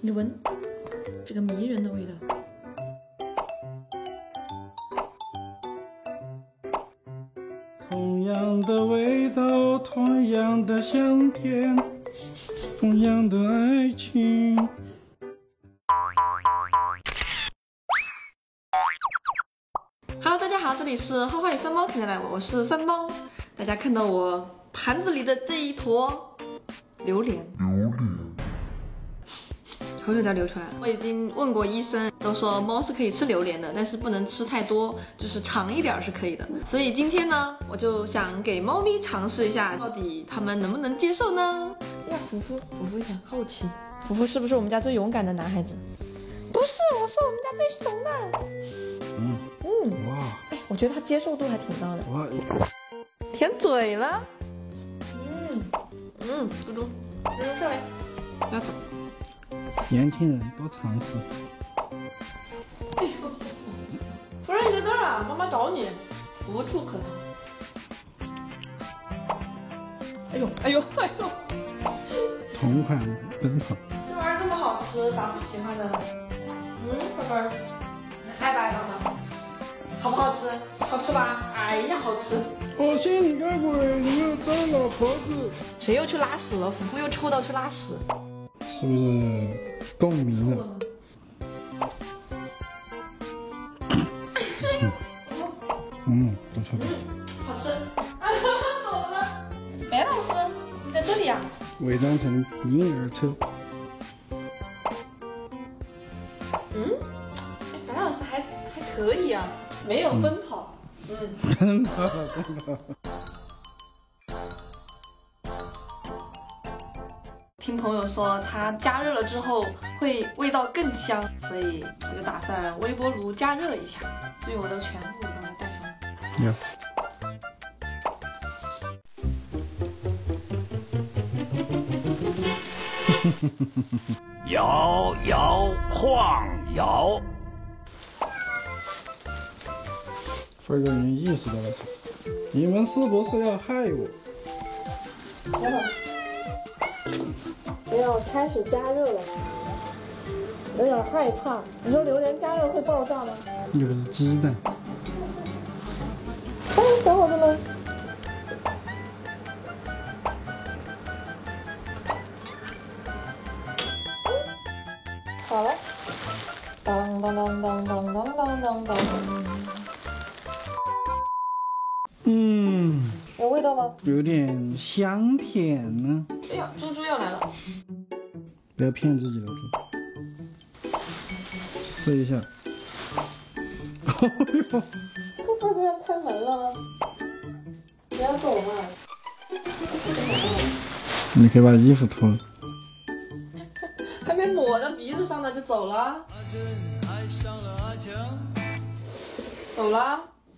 你闻这个迷人的味道。 同样的味道，同样的香甜，同样的爱情。 Hello， 大家好，这里是花花与三猫，看见来我是三猫。大家看到我盘子里的这一坨榴莲，口水都要流出来了。我已经问过医生，都说猫是可以吃榴莲的，但是不能吃太多，就是尝一点是可以的。所以今天呢，我就想给猫咪尝试一下，到底它们能不能接受呢？呀，福福有点好奇，福福是不是我们家最勇敢的男孩子？不是，我是我们家最怂的。 哇， 哎，我觉得他接受度还挺高的。 哇， 舔嘴了。嘟嘟上来，不要走。 年轻人多尝试。 哎呦，夫人你在这儿啊，妈妈找你，无处可逃。哎呦， 同款奔跑。 这玩意儿这么好吃，咋不喜欢呢？宝贝儿，爱吧吗？好不好吃？好吃吧？哎呀，好吃！ 我信你个鬼！你又脏老婆子！ 谁又去拉屎了？福福又抽到去拉屎， 是不是共鸣了？不错。 好吃。走了。白老师，你在这里啊？ 伪装成婴儿车。 白老师还可以啊，没有奔跑。 奔跑。 听朋友说它加热了之后会味道更香，所以我就打算微波炉加热一下，所以我都全部把它带上来。 摇摇晃摇。 这个人意识到了什么？你们是不是要害我？ 没有，开始加热了，有点害怕。你说榴莲加热会爆炸吗？ 有个是鸡蛋。 小伙子们，好了，当当当当当当当当当。有味道吗？ 有点香甜呢。 哎呀，猪猪要来了！ 不要骗自己了，猪。试一下。哎呦！ 会不会要开门了？不要走嘛！ 你可以把衣服脱了。 还没抹到鼻子上呢就走了。走了。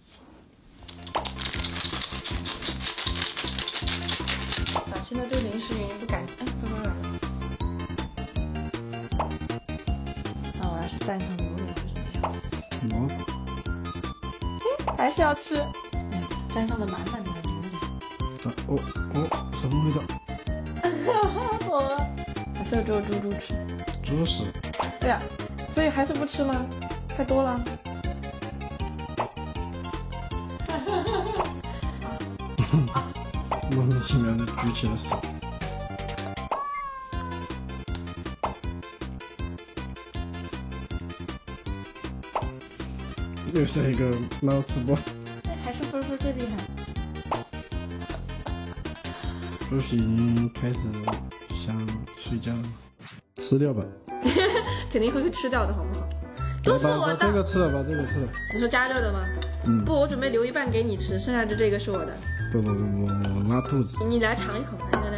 咋现在对零食原因不感？哎，乖乖来了。那我要是蘸上榴莲会怎么样？还是要吃。哎，沾上的满满的榴莲。 什么味道？ 懂了。还是只有猪猪吃。 猪屎。 对呀，所以还是不吃吗？太多了。 莫名其妙的举起了手。又是一个猫吃播。 还是分最厉害。 猪屎已经开始想睡觉了，吃掉吧。 肯定会吃掉的，好不好？都是我的。 把这个吃了，把这个吃了。 你说加热的吗？不，我准备留一半给你吃，剩下的这个是我的。 不，拉肚子。 你来尝一口，来。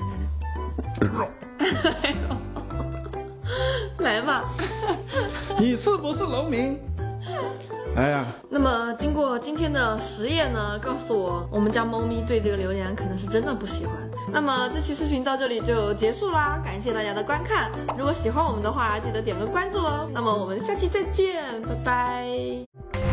来嘛。 你是不是农民？哎呀， 那么经过今天的实验呢，告诉我们家猫咪对这个榴莲可能是真的不喜欢。那么这期视频到这里就结束啦，感谢大家的观看。如果喜欢我们的话，记得点个关注哦。那么我们下期再见，拜拜。